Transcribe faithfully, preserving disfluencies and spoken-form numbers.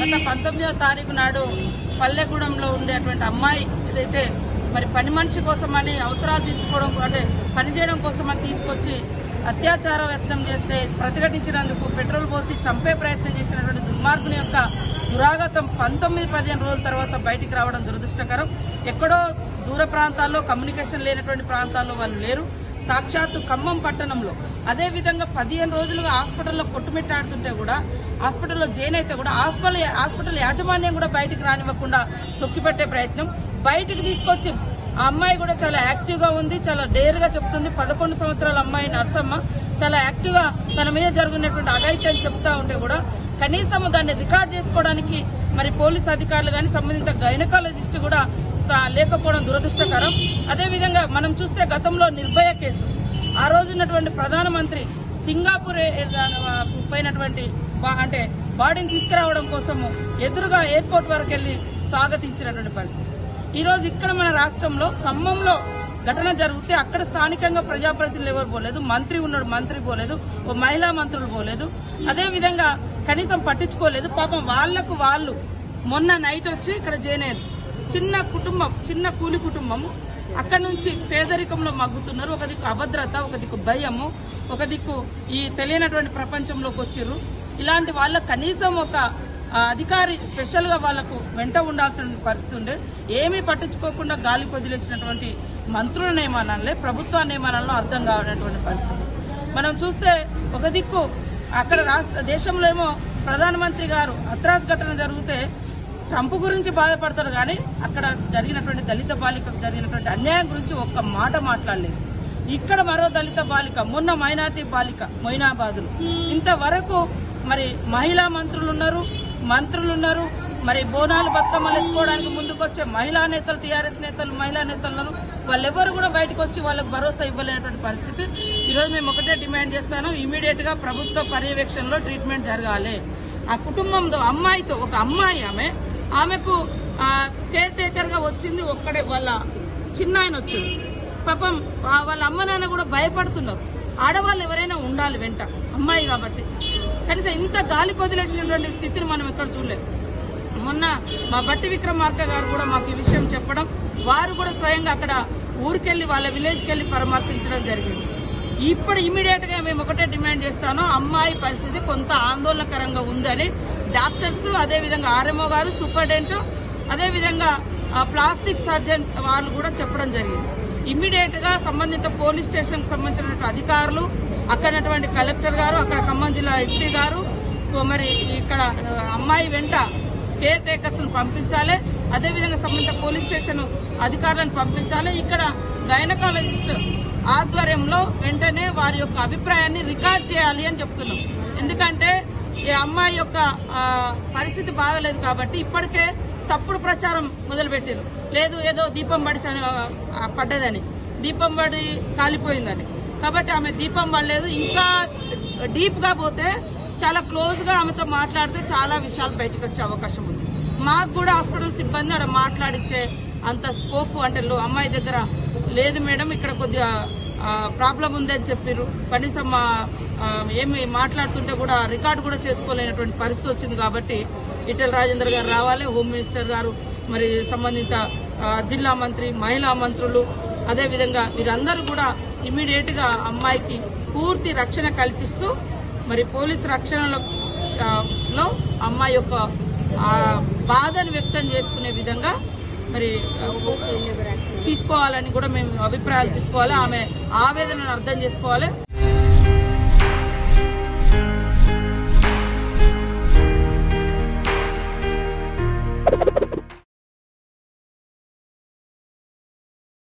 గత పంతొమ్మిదవ తారీఖు నాడు పల్లెగూడెంలో ఉండేటువంటి అమ్మాయి ఏదైతే మరి పని మనిషి కోసమని అవసరాలు తీర్చుకోవడం అంటే పనిచేయడం కోసమని తీసుకొచ్చి అత్యాచార యత్నం చేస్తే ప్రతిఘటించినందుకు పెట్రోల్ పోసి చంపే ప్రయత్నం చేసినటువంటి దుర్మార్గుని యొక్క దురాగతం పంతొమ్మిది పదిహేను రోజుల తర్వాత బయటికి రావడం దురదృష్టకరం. ఎక్కడో దూర ప్రాంతాల్లో కమ్యూనికేషన్ లేనటువంటి ప్రాంతాల్లో వాళ్ళు లేరు. సాక్షాత్తు ఖమ్మం పట్టణంలో అదేవిధంగా పదిహేను రోజులుగా హాస్పిటల్లో కొట్టుమిట్టాడుతుంటే కూడా హాస్పిటల్లో జైన్ అయితే కూడా హాస్పిటల్ హాస్పిటల్ యాజమాన్యం కూడా బయటికి రానివ్వకుండా తొక్కిపెట్టే ప్రయత్నం. బయటికి తీసుకొచ్చి ఆ అమ్మాయి కూడా చాలా యాక్టివ్ గా ఉంది, చాలా డేర్ గా చెప్తుంది. పదకొండు సంవత్సరాల అమ్మాయి నర్సమ్మ చాలా యాక్టివ్ గా తన మీద జరిగినటువంటి అఘాయిత్యం చెప్తా ఉంటే కూడా కనీసం దాన్ని రికార్డ్ చేసుకోవడానికి మరి పోలీస్ అధికారులు కానీ సంబంధిత గైనకాలజిస్ట్ కూడా లేకపోవడం దురదృష్టకరం. అదేవిధంగా మనం చూస్తే గతంలో నిర్భయ కేసు ఆ రోజు ఉన్నటువంటి ప్రధానమంత్రి సింగపూర్ పోయినటువంటి అంటే బాడీని తీసుకురావడం కోసము ఎదురుగా ఎయిర్పోర్ట్ వరకు వెళ్లి స్వాగతించినటువంటి పరిస్థితి. ఈ రోజు ఇక్కడ మన రాష్ట్రంలో ఖమ్మంలో ఘటన జరిగితే అక్కడ స్థానికంగా ప్రజాప్రతినిధులు ఎవరు పోలేదు, మంత్రి ఉన్నాడు మంత్రి పోలేదు, ఓ మహిళా మంత్రులు పోలేదు, అదేవిధంగా కనీసం పట్టించుకోలేదు. పాపం వాళ్లకు వాళ్ళు మొన్న నైట్ వచ్చి ఇక్కడ జైన్ చిన్న కుటుంబం, చిన్న కూలి కుటుంబము అక్కడి నుంచి పేదరికంలో మగ్గుతున్నారు. ఒక దిక్కు అభద్రత, ఒక దిక్కు భయము, ఒక దిక్కు ఈ తెలియనటువంటి ప్రపంచంలోకి వచ్చిర్రు. ఇలాంటి వాళ్ళ కనీసం ఒక అధికారి స్పెషల్ గా వాళ్లకు వెంట ఉండాల్సిన పరిస్థితి ఉండే. ఏమీ పట్టించుకోకుండా గాలి వదిలేసినటువంటి మంత్రుల నియమానాలే ప్రభుత్వ నియమానాలను అర్థం కావనటువంటి పరిస్థితి మనం చూస్తే ఒక దిక్కు అక్కడ రాష్ట్ర దేశంలో ఏమో ప్రధానమంత్రి గారు అత్రాస్ ఘటన జరిగితే ట్రంప్ గురించి బాధపడతారు కానీ అక్కడ జరిగినటువంటి దళిత బాలికకు జరిగినటువంటి అన్యాయం గురించి ఒక్క మాట మాట్లాడలేదు. ఇక్కడ మరో దళిత బాలిక మొన్న మైనార్టీ బాలిక మొయినాబాదులు ఇంతవరకు మరి మహిళా మంత్రులు ఉన్నారు, మంత్రులు ఉన్నారు, మరి బోనాలు బతుకమ్మలు ఎత్తుకోవడానికి ముందుకు వచ్చే మహిళా నేతలు, టీఆర్ఎస్ నేతలు, మహిళా నేతలు వాళ్ళెవరు కూడా బయటకు వచ్చి వాళ్ళకు భరోసా ఇవ్వలేనటువంటి పరిస్థితి. ఈరోజు మేము ఒకటే డిమాండ్ చేస్తాను, ఇమీడియట్ గా ప్రభుత్వ పర్యవేక్షణలో ట్రీట్మెంట్ జరగాలి. ఆ కుటుంబంతో అమ్మాయితో ఒక అమ్మాయి ఆమె ఆమెకు కేర్ టేకర్ గా వచ్చింది ఒక్కడే, వాళ్ళ చిన్న ఆయన వచ్చింది. పాపం వాళ్ళ అమ్మ నాన్న కూడా భయపడుతున్నారు. ఆడవాళ్ళు ఎవరైనా ఉండాలి వెంట, అమ్మాయి కాబట్టి. కనీసం ఇంత గాలి వదిలేసినటువంటి స్థితిని మనం ఎక్కడ చూడలేదు. మొన్న మా బట్టి విక్రమార్క గారు కూడా మాకు ఈ విషయం చెప్పడం, వారు కూడా స్వయంగా అక్కడ ఊరికెళ్లి వాళ్ళ విలేజ్కి వెళ్లి పరామర్శించడం జరిగింది. ఇప్పుడు ఇమీడియట్ గా మేము ఒకటే డిమాండ్ చేస్తాను, అమ్మాయి పరిస్థితి కొంత ఆందోళనకరంగా ఉందని డాక్టర్స్, అదేవిధంగా ఆర్ఎంఓ గారు, సూపరింటెండెంట్, అదేవిధంగా ప్లాస్టిక్ సర్జన్స్ వాళ్ళు కూడా చెప్పడం జరిగింది. ఇమ్మీడియట్ గా సంబంధిత పోలీస్ స్టేషన్ కు సంబంధించిన అధికారులు, అక్కడటువంటి కలెక్టర్ గారు, అక్కడ ఖమ్మం జిల్లా ఎస్పీ గారు మరి ఇక్కడ అమ్మాయి వెంట కేర్ టేకర్స్ ను పంపించాలి. అదేవిధంగా సంబంధిత పోలీస్ స్టేషన్ అధికారులను పంపించాలి. ఇక్కడ గైనకాలజిస్ట్ ఆధ్వర్యంలో వెంటనే వారి యొక్క అభిప్రాయాన్ని రికార్డ్ చేయాలి అని చెప్తున్నాం. ఎందుకంటే ఈ అమ్మాయి యొక్క పరిస్థితి బాగలేదు కాబట్టి ఇప్పటికే తప్పుడు ప్రచారం మొదలుపెట్టారు. లేదు ఏదో దీపం పడి పడ్డదని, దీపం పడి కాలిపోయిందని. కాబట్టి ఆమె దీపం పడలేదు. ఇంకా డీప్ గా పోతే చాలా క్లోజ్ గా ఆమెతో మాట్లాడితే చాలా విషయాలు బయటకు వచ్చే అవకాశం ఉంది. మాకు కూడా హాస్పిటల్ సిబ్బంది అక్కడ మాట్లాడిచ్చే అంత స్కోప్ అంటే అమ్మాయి దగ్గర లేదు మేడం, ఇక్కడ కొద్దిగా ప్రాబ్లం ఉందని చెప్పారు. కనీసం ఏమి మాట్లాడుతుంటే కూడా రికార్డు కూడా చేసుకోలేనటువంటి పరిస్థితి వచ్చింది. కాబట్టి ఈటెల రాజేందర్ గారు రావాలి, హోమ్ మినిస్టర్ గారు, మరి సంబంధిత జిల్లా మంత్రి, మహిళా మంత్రులు, అదేవిధంగా వీరందరూ కూడా ఇమీడియట్ గా అమ్మాయికి పూర్తి రక్షణ కల్పిస్తూ మరి పోలీసు రక్షణలో అమ్మాయి యొక్క బాధను వ్యక్తం చేసుకునే విధంగా మరి తీసుకోవాలని కూడా మేము అభిప్రాయాలు తీసుకోవాలి. ఆమె ఆవేదనను అర్థం చేసుకోవాలి.